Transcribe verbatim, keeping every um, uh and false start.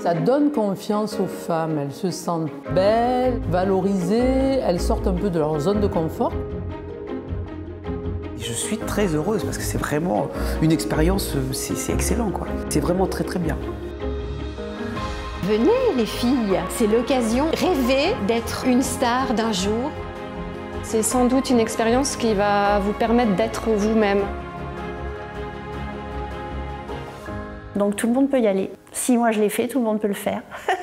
Ça donne confiance aux femmes, elles se sentent belles, valorisées, elles sortent un peu de leur zone de confort. Je suis très heureuse parce que c'est vraiment une expérience, c'est excellent quoi. C'est vraiment très très bien. Venez les filles, c'est l'occasion. Rêvez d'être une star d'un jour. C'est sans doute une expérience qui va vous permettre d'être vous-même. Donc tout le monde peut y aller. Si moi je l'ai fait, tout le monde peut le faire.